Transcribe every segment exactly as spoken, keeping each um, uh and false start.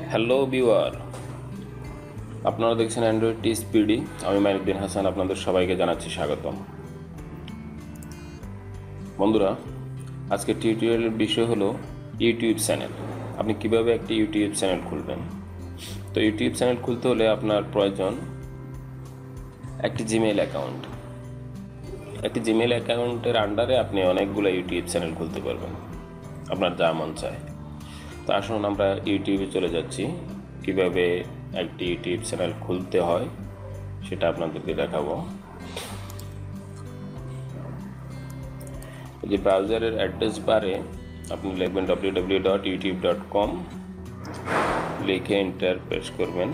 Hello viewer, আপনারা দেখছেন Android টি speedy. আমি মাইনুদ্দিন হাসান, আপনাদের সবাইকে জানাচ্ছি স্বাগতম। বন্ধুরা, আজকে টিউটোরিয়ালের বিষয় হলো ইউটিউব চ্যানেল। আপনি কিভাবে একটি ইউটিউব চ্যানেল খুলবেন। তো ইউটিউব চ্যানেল খুলতে হলে আপনার প্রয়োজন একটি জিমেইল অ্যাকাউন্ট। একটি জিমেইল অ্যাকাউন্টের আন্ডারে আপনি অনেকগুলো ইউটিউব চ্যানেল খুলতে পারবেন, আপনার যা মন চায়। তো আসুন আমরা ইউটিউবে চলে যাচ্ছি। কিভাবে একটি ইউটিউব চ্যানেল খুলতে হয় সেটা আপনাদেরকে দেখাবো। এই যে ব্রাউজারের অ্যাড্রেস বারে আপনি লিখবেন W W W dot YouTube dot com, লিখে এন্টার প্রেস করবেন।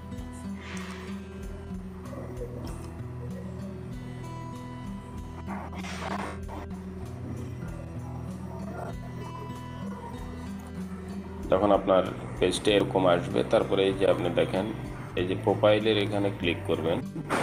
তখন আপনার পেজটা এরকম আসবে। তারপরে এই যে আপনি দেখেন, এই যে প্রোফাইলের এখানে ক্লিক করবেন।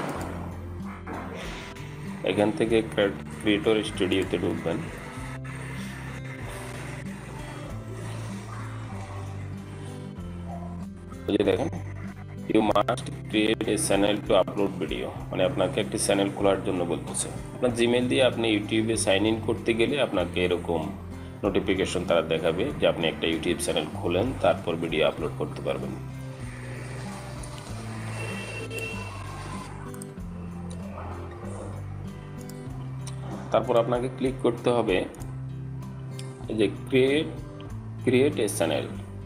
এখান থেকে ক্রিয়েটর স্টুডিওতে ঢুকবেন। এই যে দেখেন, you must create a channel to upload video, মানে আপনাকে একটি চ্যানেল খোলার জন্য বলতেছে। আপনার জিমেল দিয়ে আপনি ইউটিউবে সাইন ইন করতে গেলে আপনাকে এরকম নোটিফিকেশন তারা দেখাবে যে আপনি একটা ইউটিউব চ্যানেল খোলেন, তারপর ভিডিও আপলোড করতে পারবেন। তারপর আপনাকে ক্লিক করতে হবে এই যে ক্রিয়েট ক্রিয়েট এ চ্যানেল।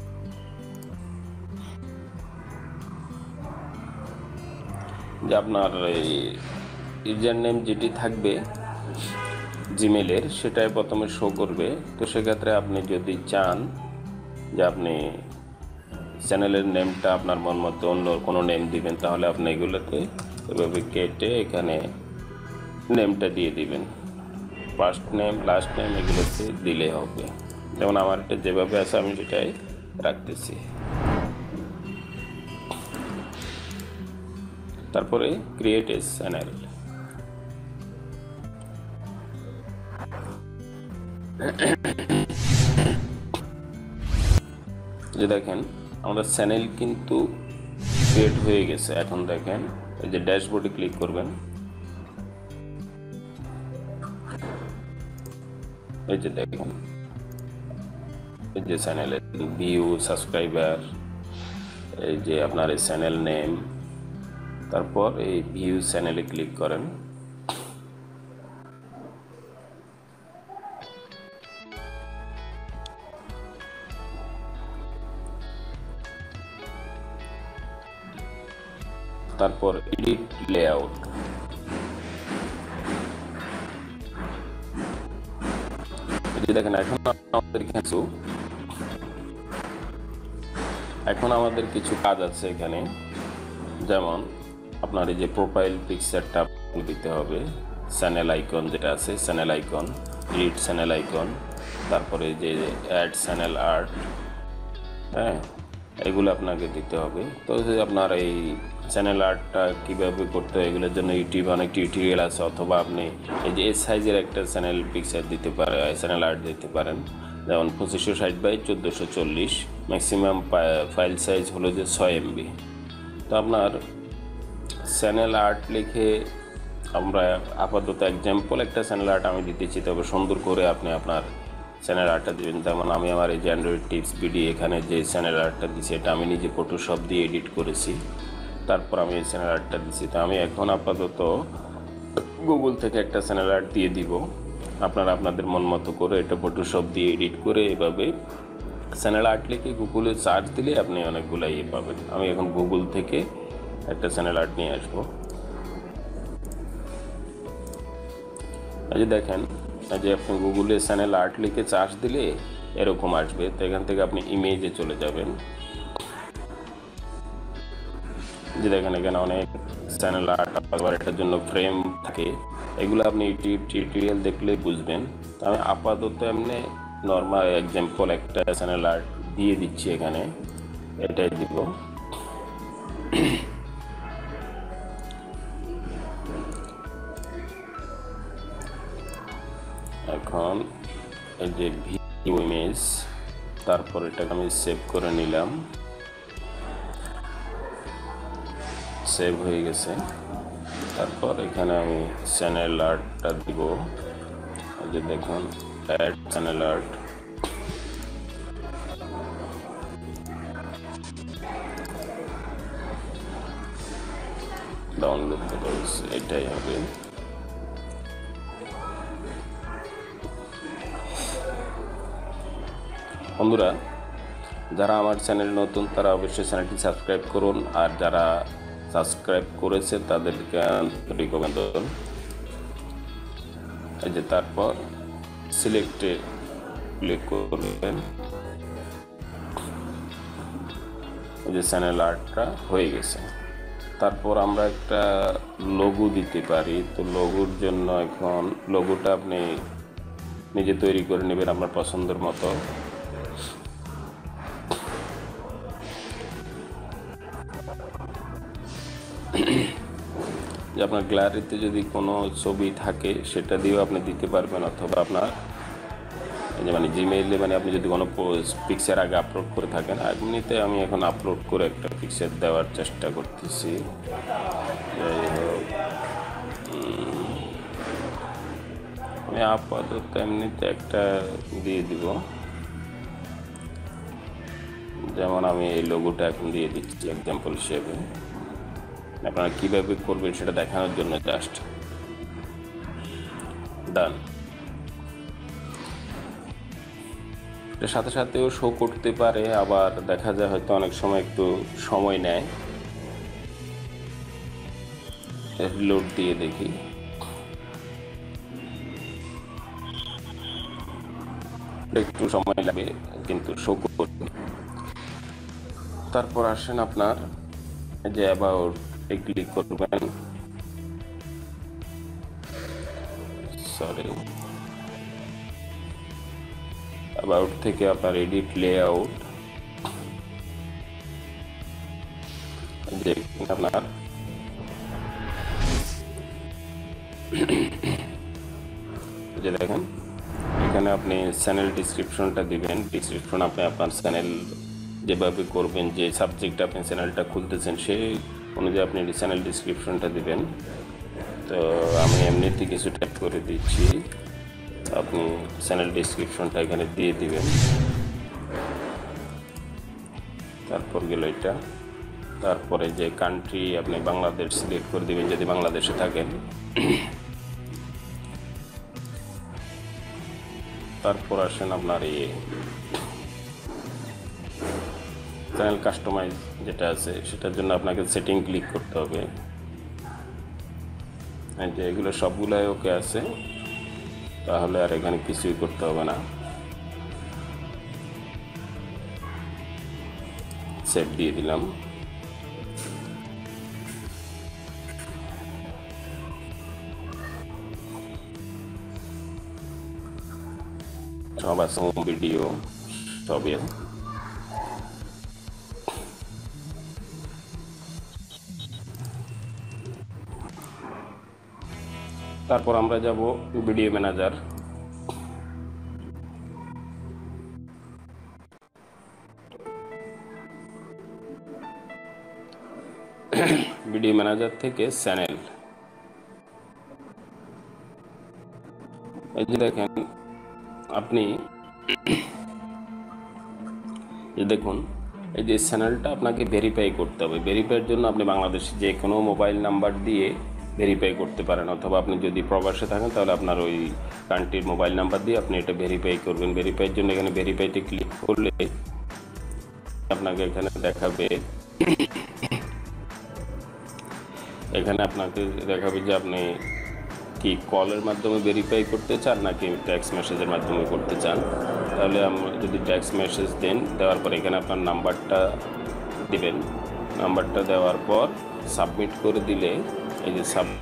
যে আপনার এই ইউজার নেম যেটি থাকবে জিমেলের, সেটাই প্রথমে শো করবে। তো সেক্ষেত্রে আপনি যদি চান যে আপনি চ্যানেলের নেমটা আপনার মন মতো অন্য কোনো নেম দিবেন, তাহলে আপনি এগুলোতে এভাবে কেটে এখানে নেমটা দিয়ে দিবেন। ফার্স্ট নেম, লাস্ট নেম এগুলোতে দিলে হবে। যেমন আমার এটা যেভাবে আছে আমি সেটাই রাখতেছি। তারপরে ক্রিয়েট এ চ্যানেল। যে দেখেন আমাদের চ্যানেল কিন্তু ক্রিয়েট হয়ে গেছে। এখন দেখেন এই যে ড্যাশবোর্ডে ক্লিক করবেন। এই যে দেখেন, এই যে চ্যানেলের ভিউ, সাবস্ক্রাইবার, এই যে আপনার এই চ্যানেল নেম, তারপর এই ভিউ চ্যানেলে ক্লিক করেন। তারপর এডিট লেআউট। দেখেন এখন আমাদের কিছু এখন আমাদের কিছু কাজ আছে এখানে। যেমন আপনার এই যে প্রোফাইল পিকচারটা দিতে হবে, চ্যানেল আইকন যেটা আছে channel icon, edit channel icon, তারপরে যে অ্যাড চ্যানেল আর্ট, হ্যাঁ এগুলো আপনাকে দিতে হবে। তো আপনার এই চ্যানেল আর্টটা কীভাবে করতে হয় এগুলোর জন্য ইউটিউবে অনেক টিউটোরিয়াল আছে, অথবা আপনি এই যে এস সাইজের একটা চ্যানেল পিকচার দিতে পারে চ্যানেল আর্ট দিতে পারেন। যেমন পঁচিশশো ষাট বাই চোদ্দোশো চল্লিশ, ম্যাক্সিমাম ফাইল সাইজ হলো যে ছয় এমবি। তো আপনার চ্যানেল আর্ট লিখে আমরা আপাতত এক্সাম্পল একটা চ্যানেল আর্ট আমি দিতেছি, তবে সুন্দর করে আপনি আপনার চ্যানেল আর্টটা দেবেন। যেমন আমি আমার এই যে অ্যান্ড্রয়েড টিপস বিডি এখানে যে চ্যানেল আর্টটা দিচ্ছি এটা আমি নিজে ফটোশপ দিয়ে এডিট করেছি, তারপর আমি এই চ্যানেল আর্টটা দিচ্ছি। তো আমি এখন আপাতত গুগল থেকে একটা চ্যানেল আর্ট দিয়ে দিব। আপনারা আপনাদের মন মতো করে এটা ফটোশপ দিয়ে এডিট করে এভাবে চ্যানেল আর্ট লিখে গুগলে সার্চ দিলে আপনি অনেকগুলো ইয়ে পাবেন। আমি এখন গুগল থেকে একটা চ্যানেল আর্ট নিয়ে আসবো। এই যে দেখেন, এই যে আপনি গুগলে চ্যানেল আর্ট লিখে সার্চ দিলে এরকম আসবে। তো এখান থেকে আপনি ইমেজে চলে যাবেন। যে দেখেন এখানে অনেক চ্যানেল আর্ট, আবার এটার জন্য ফ্রেম থাকে, এগুলো আপনি ইউটিউব টিউটোরিয়াল দেখলে বুঝবেন। তো আমি আপাতত এমনি নর্মাল এক্সাম্পল একটা চ্যানেল আর্ট দিয়ে দিচ্ছি এখানে, এটাই দিব। এখন এই যে ভিউ ইমেজ, তারপর এটাকে আমি সেভ করে নিলাম। সেভ হয়ে গেছে। তারপর এখানে আমি চ্যানেল আর্টটা দিব, এই যে দেখুন অ্যাড চ্যানেল আর্ট। ডাউনলোড করতে হচ্ছে, এটাই হবে। বন্ধুরা, যারা আমার চ্যানেল নতুন তারা অবশ্যই চ্যানেলটি সাবস্ক্রাইব করুন, আর যারা সাবস্ক্রাইব করেছে তাদেরকে আন্তরিক অভিনন্দন। এই যে তারপর সিলেক্টে ক্লিক করবেন, এই যে চ্যানেল আর্টটা হয়ে গেছে। তারপর আমরা একটা লোগো দিতে পারি। তো লোগোর জন্য এখন লোগোটা আপনি নিজে তৈরি করে নেবেন আপনার পছন্দের মতো। যে আপনার গ্যালারিতে যদি কোনো ছবি থাকে সেটা দিয়েও আপনি দিতে পারবেন, অথবা আপনার এই যে মানে জিমেইলে মানে আপনি যদি কোনো পিকচার আগে আপলোড করে থাকেন, এমনিতে আমি এখন আপলোড করে একটা পিকচার দেওয়ার চেষ্টা করতেছি। যাই হোক, আমি আপাতত এমনিতে একটা দিয়ে দিব, যেমন আমি এই লোগোটা এখন দিয়ে দিচ্ছি এক্সাম্পল হিসেবে। আপনারা কীভাবে করবেন সেটা দেখানোর জন্য জাস্ট ডান। এটার সাথে সাথেও শো করতে পারে, আবার দেখা যায় হয়তো অনেক সময় একটু সময় নেয়। লোড দিয়ে দেখি, একটু সময় লাগে কিন্তু শো করবে। তারপর আসেন আপনার যে অ্যাবাউট এ ক্লিক করবেন, সরি অ্যাবাউট থেকে আপনার এডিট লেআউট, যে আপনার যে দেখেন এখানে আপনি চ্যানেল ডিসক্রিপশনটা দিবেন। ডিসক্রিপশন আপনি আপনার চ্যানেল যেভাবে করবেন, যে সাবজেক্টে আপনি চ্যানেলটা খুলতেছেন সেই অনুযায়ী আপনি চ্যানেল ডিসক্রিপশনটা দিবেন। তো আমি এমনিতে কিছু টাইপ করে দিচ্ছি, আপনি চ্যানেল ডিসক্রিপশনটা এখানে দিয়ে দিবেন। তারপর গেল এটা, তারপরে যে কান্ট্রি আপনি বাংলাদেশ সিলেক্ট করে দিবেন যদি বাংলাদেশে থাকেন। তারপর আসেন আপনার এই চ্যানেল কাস্টমাইজ যেটা আছে সেটার জন্য আপনাকে সেটিং ক্লিক করতে হবে। যে এগুলো সবগুলাই ওকে আছে, তাহলে আর এখানে কিছুই করতে হবে না, সেভ দিয়ে দিলাম। সব আছে ভিডিও সবই। তারপর আমরা যাব ভিডিও ম্যানেজার। ভিডিও ম্যানেজার থেকে চ্যানেল, এই যে দেখেন আপনি দেখুন এই যে চ্যানেলটা আপনাকে ভেরিফাই করতে হবে। ভেরিফাইয়ের জন্য আপনি বাংলাদেশে যে কোনো মোবাইল নাম্বার দিয়ে ভেরিফাই করতে পারেন, অথবা আপনি যদি প্রবাসে থাকেন তাহলে আপনার ওই কান্ট্রির মোবাইল নাম্বার দিয়ে আপনি এটা ভেরিফাই করবেন। ভেরিফাইয়ের জন্য এখানে ভেরিফাইতে ক্লিক করলে আপনাকে এখানে দেখাবে, এখানে আপনাকে দেখাবে যে আপনি কি কলের মাধ্যমে ভেরিফাই করতে চান নাকি টেক্সট মেসেজের মাধ্যমে করতে চান। তাহলে আমরা যদি টেক্সট মেসেজ দেন, দেওয়ার পর এখানে আপনার নাম্বারটা দিবেন। নাম্বারটা দেওয়ার পর সাবমিট করে দিলে এই যে সাব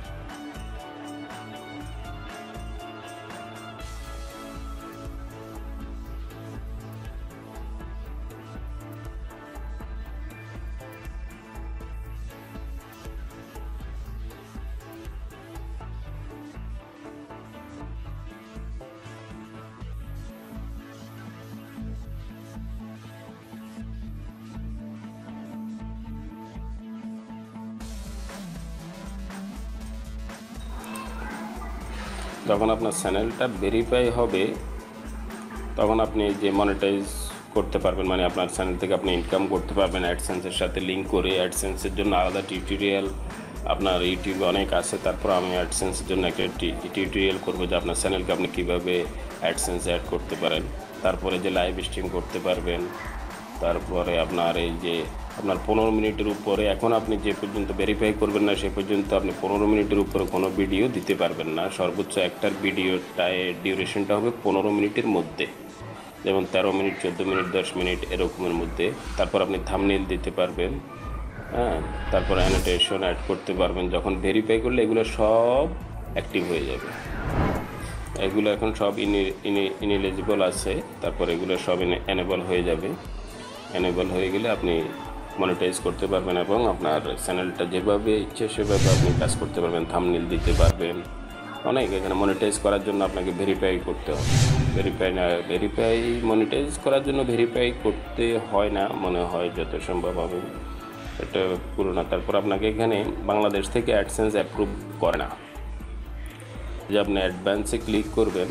যখন আপনার চ্যানেলটা ভেরিফাই হবে তখন আপনি যে মনিটাইজ করতে পারবেন, মানে আপনার চ্যানেল থেকে আপনি ইনকাম করতে পারবেন অ্যাডসেন্সের সাথে লিঙ্ক করে। অ্যাডসেন্সের জন্য আলাদা টিউটোরিয়াল আপনার ইউটিউবে অনেক আছে, তারপর আমি অ্যাডসেন্সের জন্য একটা টিউটোরিয়াল করবো যে আপনার চ্যানেলকে আপনি কীভাবে অ্যাডসেন্স অ্যাড করতে পারেন, তারপরে যে লাইভ স্ট্রিম করতে পারবেন, তারপরে আপনার এই যে আপনার পনেরো মিনিটের উপরে, এখন আপনি যে পর্যন্ত ভেরিফাই করবেন না সে পর্যন্ত আপনি পনেরো মিনিটের উপরে কোনো ভিডিও দিতে পারবেন না। সর্বোচ্চ একটার ভিডিওটায় ডিউরেশনটা হবে পনেরো মিনিটের মধ্যে, যেমন তেরো মিনিট, চোদ্দো মিনিট, দশ মিনিট এরকমের মধ্যে। তারপর আপনি থাম্বনেইল দিতে পারবেন, হ্যাঁ, তারপর অ্যানোটেশন অ্যাড করতে পারবেন। যখন ভেরিফাই করলে এগুলো সব অ্যাক্টিভ হয়ে যাবে। এগুলো এখন সব ইনএলিজিবল আছে, তারপর এগুলো সব এনেবল হয়ে যাবে। এনেবল হয়ে গেলে আপনি মনিটাইজ করতে পারবেন এবং আপনার চ্যানেলটা যেভাবে ইচ্ছে সেভাবে আপনি কাজ করতে পারবেন, থাম্বনেইল দিতে পারবেন। অনেক এখানে মনিটাইজ করার জন্য আপনাকে ভেরিফাই করতে হবে। ভেরিফাই না ভেরিফাই মনিটাইজ করার জন্য ভেরিফাই করতে হয় না মনে হয়, যত সম্ভব হবে এটা পুরো না। তারপর আপনাকে এখানে বাংলাদেশ থেকে অ্যাডসেন্স অ্যাপ্রুভ করে না, যে আপনি অ্যাডভান্সে ক্লিক করবেন।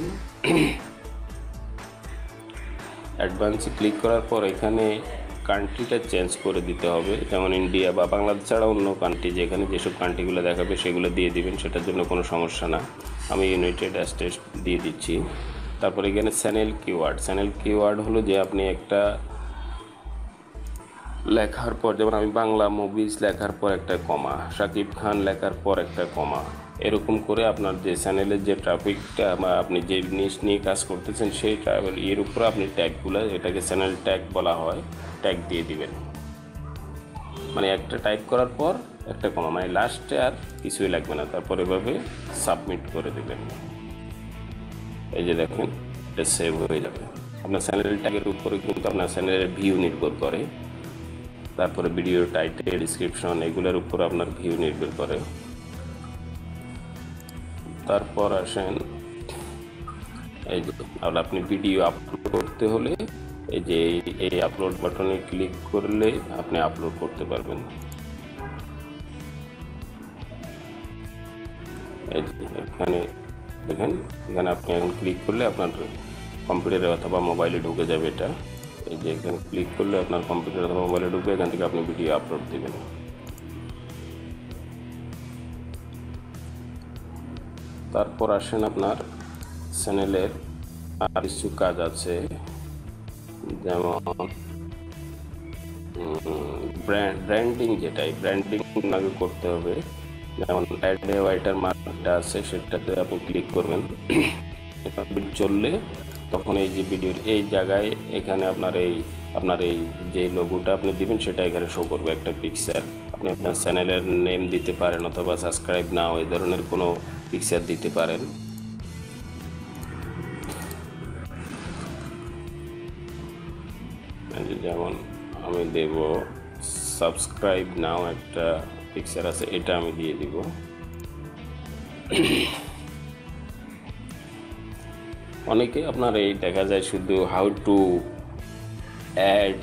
অ্যাডভান্সে ক্লিক করার পর এখানে কান্ট্রিটা চেঞ্জ করে দিতে হবে, যেমন ইন্ডিয়া বা বাংলাদেশ ছাড়া অন্য কান্ট্রি, যেখানে যেসব কান্ট্রিগুলো দেখাবে সেগুলো দিয়ে দিবেন, সেটার জন্য কোনো সমস্যা না। আমি ইউনাইটেড স্টেটস দিয়ে দিচ্ছি। তারপর এখানে চ্যানেল কিওয়ার্ড। চ্যানেল কিওয়ার্ড হলো যে আপনি একটা লেখার পর, যেমন আমি বাংলা মুভিজ লেখার পর একটা কমা, শাকিব খান লেখার পর একটা কমা, এরকম করে আপনার যে চ্যানেলের যে ট্রাফিকটা বা আপনি যে জিনিস নিয়ে কাজ করতেছেন সেই ট্রাভেল এর উপরে আপনি ট্যাগগুলো, এটাকে চ্যানেল ট্যাগ বলা হয়, ট্যাগ দিয়ে দিবেন। মানে একটা টাইপ করার পর একটা কমা, মানে লাস্টে আর কিছুই লাগবে না। তারপর এভাবে সাবমিট করে দেবেন। এই যে দেখেন এটা সেভ হয়ে যাবে। আপনার চ্যানেল ট্যাগের উপরে কিন্তু আপনার চ্যানেলের ভিউ নির্ভর করে, তারপরে ভিডিও টাইটেল, ডিসক্রিপশন এগুলোর উপর আপনার ভিউ নির্ভর করে। তারপর আসেন এই যে আপনি ভিডিও আপলোড করতে হলে এই যে এই আপলোড বাটনে ক্লিক করলে আপনি আপলোড করতে পারবেন। এই যে এখানে দেখেন, এখানে আপনি এখন ক্লিক করলে আপনার কম্পিউটারে অথবা মোবাইলে ঢুকে যাবে এটা। এই যে এখানে ক্লিক করলে আপনার কম্পিউটার অথবা মোবাইলে ঢুকবে, এখান থেকে আপনি ভিডিও আপলোড দেবেন। তারপর আসেন আপনার চ্যানেলের আর কিছু কাজ আছে, যেমন ব্র্যান্ড ব্র্যান্ডিং, যেটাই ব্র্যান্ডিং আগে করতে হবে। যেমন অ্যাড ওয়াটার মার্কটা আছে সেটাতে আপনি ক্লিক করবেন। চললে তখন এই যে ভিডিওর এই জায়গায় এখানে আপনার এই আপনার এই যে লোগোটা আপনি দিবেন সেটা এখানে শো করবে একটা পিকচার। আপনি আপনার চ্যানেলের নেম দিতে পারেন অথবা সাবস্ক্রাইব নাও এই ধরনের কোনো পিকচার দিতে পারেন। যেমন আমি দেব সাবস্ক্রাইব নাও, একটা পিকচার আছে, এটা আমি দিয়ে দিব। অনেকে আপনার এই দেখা যায় শুধু how to add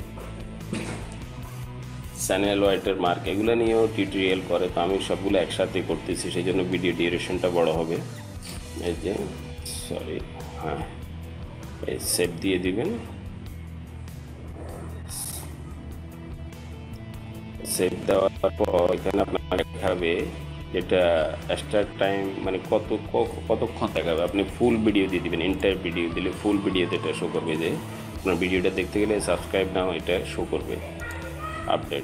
channel watermark এগুলো নিয়েও টিউটোরিয়াল করে, তো আমি সবগুলো একসাথে করতেছি, সেই জন্য ভিডিও ডিউরেশনটা বড় হবে। এই যে সরি, হ্যাঁ, এই সেভ দিয়ে দিবেন। সেভ দেওয়ার পর এখানে আপনার দেখাবে যেটা স্টার্ট টাইম, মানে কত কতক্ষণ দেখাবে। আপনি ফুল ভিডিও দিয়ে দিবেন, এন্টার ভিডিও দিলে ফুল ভিডিওতে এটা শো করবে যে আপনার ভিডিওটা দেখতে গেলে সাবস্ক্রাইব নাও এটা শো করবে আপডেট।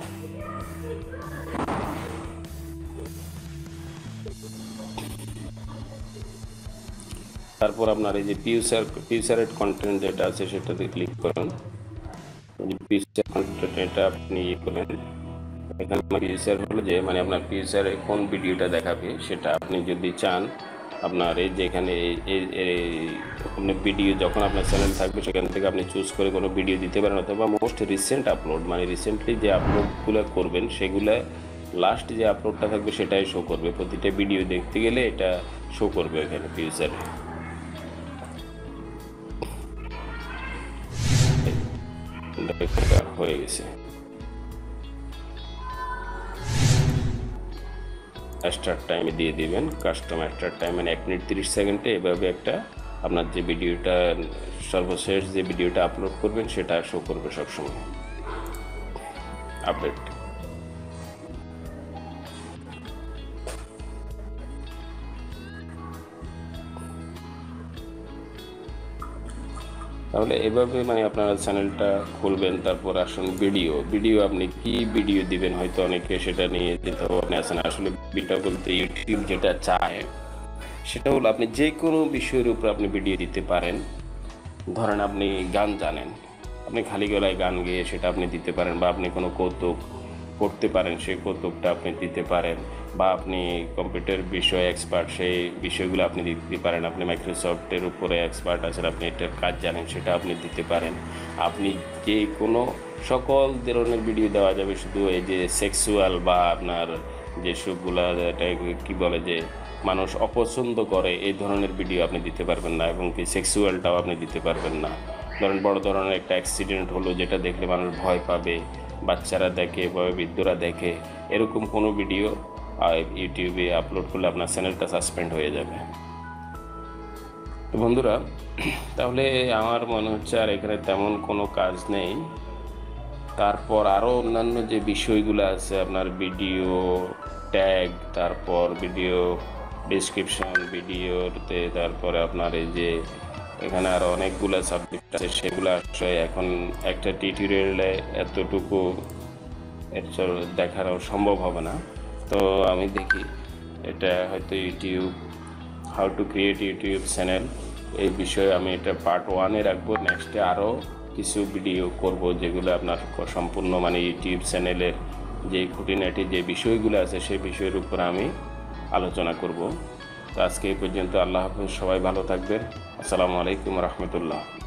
তারপর আপনার এই যে ফিউচার ফিউচারেড কন্টেন্ট যেটা আছে সেটাতে ক্লিক করুন। ফিউচার কন্টেন্ট এটা আপনি ইয়ে করেন। এখানে ফিউচার হলো যে মানে আপনার ফিউচারে কোন ভিডিওটা দেখাবে সেটা আপনি যদি চান, আপনার এই যে এখানে আপনার ভিডিও যখন আপনার চ্যানেল থাকবে সেখান থেকে আপনি চুজ করে কোনো ভিডিও দিতে পারেন, অথবা মোস্ট রিসেন্ট আপলোড, মানে রিসেন্টলি যে আপলোডগুলো করবেন সেগুলো লাস্ট যে আপলোডটা থাকবে সেটাই শো করবে। প্রতিটা ভিডিও দেখতে গেলে এটা শো করবে এখানে ফিউচারে। হয়ে গেছে। স্টার্ট টাইমে দিয়ে দিবেন। কাস্টম স্টার্ট টাইম মানে এক মিনিট তিরিশ সেকেন্ডে এভাবে একটা আপনার যে ভিডিওটা সর্বশেষ যে ভিডিওটা আপলোড করবেন সেটা শো করবে সবসময় আপডেট। তাহলে এভাবে মানে আপনারা চ্যানেলটা খুলবেন, তারপর আসুন ভিডিও ভিডিও আপনি কি ভিডিও দিবেন, হয়তো অনেকে সেটা নিয়ে যেতে আপনি আসেন। আসলে ভিডিও বলতে ইউটিউব যেটা চায় সেটা হলো আপনি যে কোনো বিষয়ের উপর আপনি ভিডিও দিতে পারেন। ধরেন আপনি গান জানেন, আপনি খালি গলায় গান গেয়ে সেটা আপনি দিতে পারেন, বা আপনি কোনো কৌতুক করতে পারেন সেই কৌতুকটা আপনি দিতে পারেন, বা আপনি কম্পিউটার বিষয়ে এক্সপার্ট সেই বিষয়গুলো আপনি দিতে পারেন। আপনি মাইক্রোসফটের উপরে এক্সপার্ট আছেন, আপনি এটার কাজ জানেন, সেটা আপনি দিতে পারেন। আপনি যে কোনো সকল ধরনের ভিডিও দেওয়া যাবে, শুধু এই যে সেক্সুয়াল বা আপনার যেসবগুলা এটা কী বলে যে মানুষ অপছন্দ করে এই ধরনের ভিডিও আপনি দিতে পারবেন না, এবং কি সেক্সুয়ালটাও আপনি দিতে পারবেন না। ধরেন বড় ধরনের একটা অ্যাক্সিডেন্ট হলো যেটা দেখলে মানুষ ভয় পাবে, বাচ্চারা দেখে বা বৃদ্ধরা দেখে, এরকম কোনো ভিডিও ইউটিউবে আপলোড করলে আপনার চ্যানেলটা সাসপেন্ড হয়ে যাবে। তো বন্ধুরা, তাহলে আমার মনে হচ্ছে আর এখানে তেমন কোনো কাজ নেই। তারপর আরও অন্যান্য যে বিষয়গুলো আছে আপনার ভিডিও ট্যাগ, তারপর ভিডিও ডেসক্রিপশন ভিডিওতে, তারপরে আপনার এই যে এখানে আরও অনেকগুলো সাবজেক্ট আছে, সেগুলো আসলে এখন একটা টিউটোরিয়ালে এতটুকু দেখানো সম্ভব হবে না। তো আমি দেখি এটা হয়তো YouTube how to create YouTube channel এই বিষয়ে আমি এটা পার্ট ওয়ানে রাখবো। নেক্সটে আরও কিছু ভিডিও করব যেগুলো আপনার সম্পূর্ণ মানে ইউটিউব চ্যানেলের যে খুঁটিনাটি যে বিষয়গুলো আছে সেই বিষয়ের উপর আমি আলোচনা করব। তো আজকে এই পর্যন্ত। আল্লাহ হাফেজ, সবাই ভালো থাকবেন। আসসালামু আলাইকুম রহমতুল্লাহ।